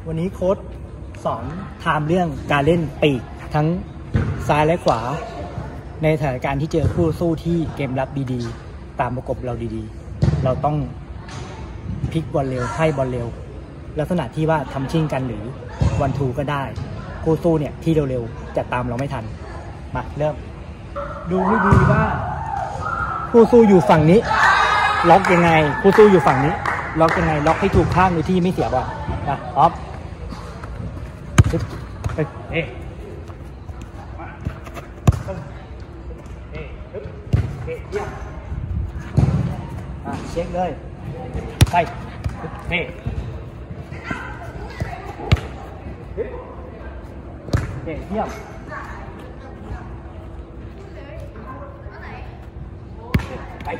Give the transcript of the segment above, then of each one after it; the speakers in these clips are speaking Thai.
วันนี้โค้ชสอนไทม์เรื่องการเล่นปีกทั้งซ้ายและขวาในสถานการณ์ที่เจอคู่สู้ที่เกมรับดีๆตามประกบเราดีๆเราต้องพลิกบอลเร็วให้บอลเร็วลักษณะที่ว่าทำชิ่งกันหรือวันทูก็ได้คู่สู้เนี่ยที่เร็วๆจะตามเราไม่ทันมาเริ่มดูให้ดีว่าคู่สู้อยู่ฝั่งนี้ล็อกยังไงคู่สู้อยู่ฝั่งนี้ล็อกยังไงล็อกให้ถูกข้างโดยที่ไม่เสียบอลนะพร้อมเอ๊ะเยี่ยมเช็คเลยไปเอ๊ะเยี่ยมไป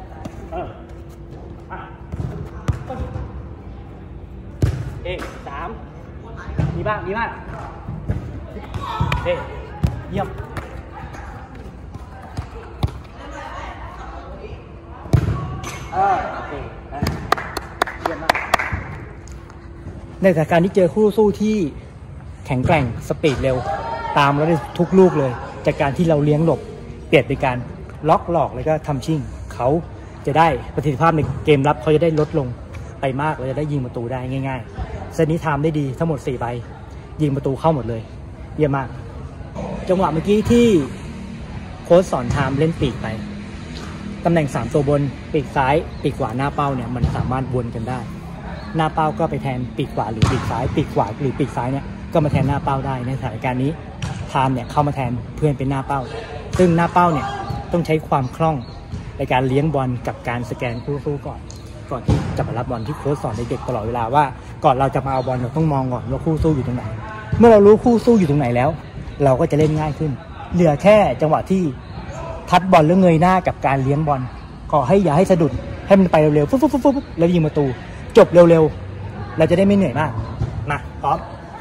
สามดีมากดีมากเยี่ยมโอเคเยี่ยมมากในสถานการณ์ที่เจอคู่สู้ที่แข็งแกร่งสปีดเร็วตามแล้วได้ทุกลูกเลยจากการที่เราเลี้ยงหลบเปลี่ยนเป็นการล็อกหลอกแล้วก็ทำชิ่งเขาจะได้ประสิทธิภาพในเกมรับเขาจะได้ลดลงไปมากเราจะได้ยิงประตูได้ง่ายๆเซตนี้ทำได้ดีทั้งหมด4 ใบยิงประตูเข้าหมดเลยเยี่ยมมากจังหวะเมื่อกี้ที่โค้ชสอนไทม์เล่นปีกไปตำแหน่ง3ตัวบนปีกซ้ายปีกขวาหน้าเป้าเนี่ยมันสามารถวนกันได้หน้าเป้าก็ไปแทนปีกขวาหรือปีกซ้ายปีกขวาหรือปีกซ้ายเนี่ยก็มาแทนหน้าเป้าได้ในสถานการณ์นี้ไทม์เนี่ยเข้ามาแทนเพื่อนเป็นหน้าเป้าซึ่งหน้าเป้าเนี่ยต้องใช้ความคล่องในการเลี้ยงบอลกับการสแกนคู่สู้ก่อนที่จะมารับบอลที่โค้ชสอนเด็กๆตลอดเวลาว่าก่อนเราจะมาเอาบอลเราต้องมองก่อนว่าคู่สู้อยู่ตรงไหนเมื่อเรารู้คู่สู้อยู่ตรงไหนแล้วเราก็จะเล่นง่ายขึ้นเหลือแค่จังหวะที่ทัดบอลแล้วเงยหน้ากับการเลี้ยงบอลขอให้อย่าให้สะดุดให้มันไปเร็วๆฟุ๊บแล้วยิงประตูจบเร็วๆเราจะได้ไม่เหนื่อยมากมาพร้อม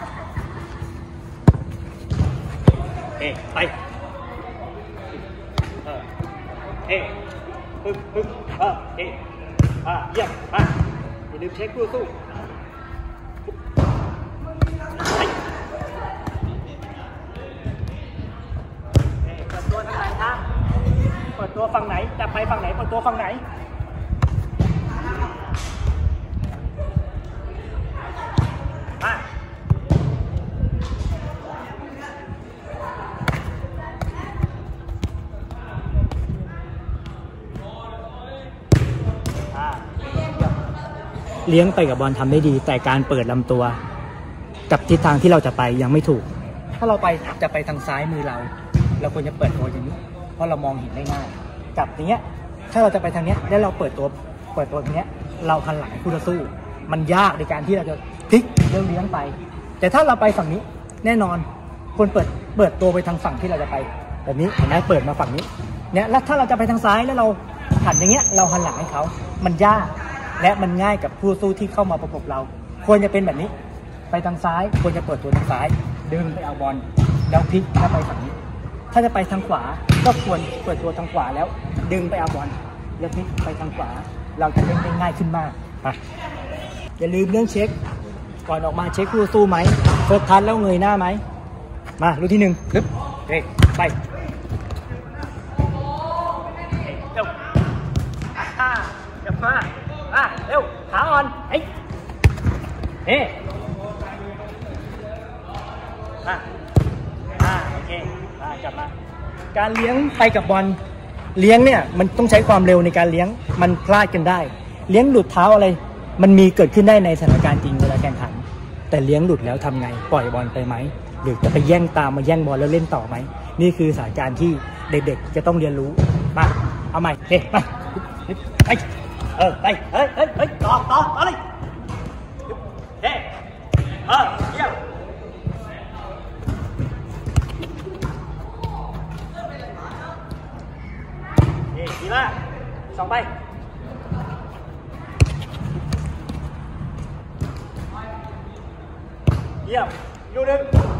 ไปปึ๊บเยี่ยมมาอย่าลืมเช็คคู่สู้เปิดตัวทางไหนคะเปิดตัวฝั่งไหนจะไปฝั่งไหนเปิดตัวฝั่งไหนมาเลี้ยงไปกับบอลทำได้ดีแต่การเปิดลำตัวกับทิศทางที่เราจะไปยังไม่ถูกถ้าเราจะไปทางซ้ายมือเราควรจะเปิดตัวอย่างนี้เพราะเรามองเห็นได้ง่ายกับอย่างเงี้ยถ้าเราจะไปทางเนี้ยแล้วเราเปิดตัวตรงเนี้ยเราหันหลังคู่ต่อสู้มันยากในการที่เราจะพลิกเลี้ยงไปแต่ถ้าเราไปฝั่งนี้แน่นอนควรเปิดตัวไปทางฝั่งที่เราจะไปแบบนี้เห็นไหมเปิดมาฝั่งนี้เนี่ยแล้วถ้าเราจะไปทางซ้ายแล้วเราหันอย่างเงี้ยเราหันหลังให้เขามันยากและมันง่ายกับคู่สู้ที่เข้ามาประกบเราควรจะเป็นแบบนี้ไปทางซ้ายควรจะเปิดตัวทางซ้ายดึงไปเอาบอลแล้วพลิกแล้วไปฝั่งนี้ถ้าจะไปทางขวาก็ควรเปิดตัวทางขวาแล้วดึงไปเอาบอลแล้วพลิกไปทางขวาเราจะเล่นได้ง่ายขึ้นมากอย่าลืมเรื่องเช็คก่อนออกมาเช็คคู่สู้ไหมเฟิร์สทัชแล้วเงยหน้าไหมมาลูกที่1ปึ๊บไปเร็วจับมาเร็วขาอ่อนโอเคจับมาการเลี้ยงไปกับบอลเลี้ยงเนี่ยมันต้องใช้ความเร็วในการเลี้ยงมันพลาดกันได้เลี้ยงหลุดเท้าอะไรมันมีเกิดขึ้นได้ในสถานการณ์จริงเวลาแข่งขันแต่เลี้ยงหลุดแล้วทำไงปล่อยบอลไปไหมหรือจะไปแย่งตามมาแย่งบอลแล้วเล่นต่อไหมนี่คือสถานการณ์ที่เด็กๆจะต้องเรียนรู้มาเอาใหม่ไปต่อเลยเยี่ยมดีมาก2 ใบเยี่ยมลูกหนึ่ง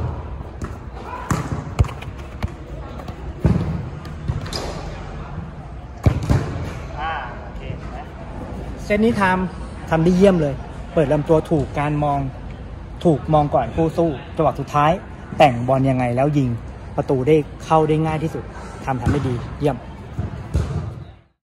โอเคเซตนี้ทำได้เยี่ยมเลยเปิดลำตัวถูกการมองถูกมองก่อนคู่สู้จังหวะสุดท้ายแต่งบอลยังไงแล้วยิงประตูได้เข้าได้ง่ายที่สุดทำได้ดีเยี่ยม